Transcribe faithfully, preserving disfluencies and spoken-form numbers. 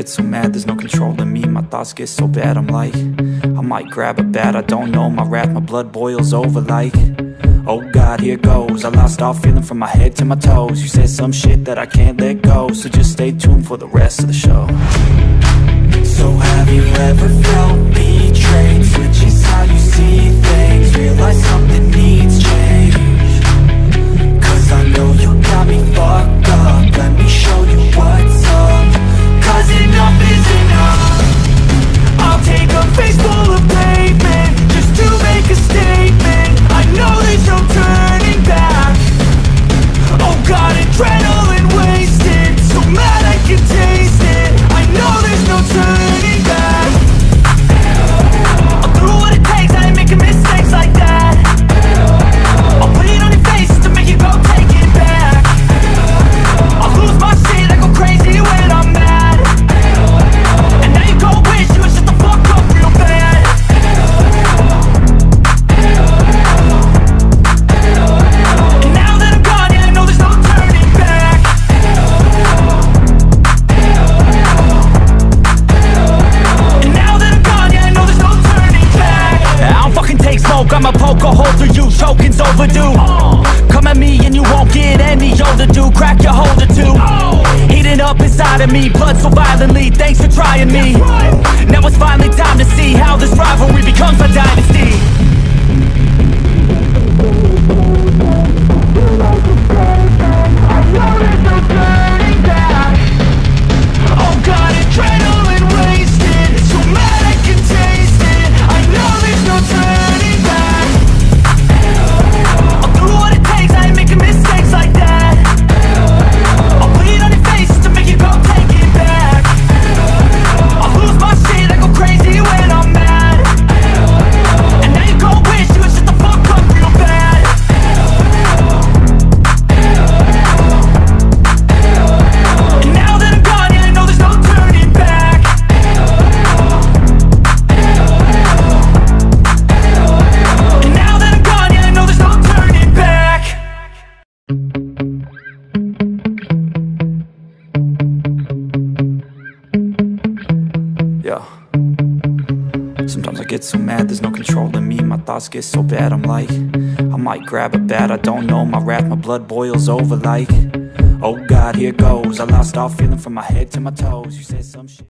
get so mad, there's no controlling me. My thoughts get so bad, I'm like, I might grab a bat, I don't know. My wrath, my blood boils over like, oh God, here goes. I lost all feeling from my head to my toes. You said some shit that I can't let go, so just stay tuned for the rest of the show. So have you ever felt betrayed? Switches how you see things, realize something needs change. Cause I know you got me fucked up, let me show you what's up. Cause enough is enough. I'll take a face full of pavement just to make a statement. I know there's no turning back. Oh God, adrenaline wasted, so mad I can taste it. I know there's no turning back. I'll do what it takes, I ain't making mistakes like that. I'll put it on your face to make you go take it back. I'll lose my shit, I go crazy when I'm mad. And now you go wish you would shut the fuck up real bad. And now that I'm gone, yeah, I know there's no turning back. And now that I'm gone, yeah, I know there's no turning back. I don't fucking take smoke, I'ma poke a hole through you, choking's overdue. Come at me and you won't get any older, dude. Crack your holder too. Heating up inside of me, blood so violently. Thanks for trying me. Now it's finally time to see how this rivalry becomes a dynasty. Oh God, adrenaline wasted, so mad I can taste it. I know there's no turning back. I'll do what it takes, I ain't making mistakes like that. I'll put it on your face to make you go take it back. I'll lose my shit, I go crazy when I'm mad. And now you go wish you would shut the fuck up real bad. And now that I'm gone, yeah, I know there's no turning back. And now that I'm gone, yeah, I know there's no turning back. Yeah. Sometimes I get so mad, there's no controlling me. My thoughts get so bad, I'm like, I might grab a bat, I don't know. My wrath, my blood boils over like, oh God, here goes. I lost all feeling from my head to my toes. You said some shit.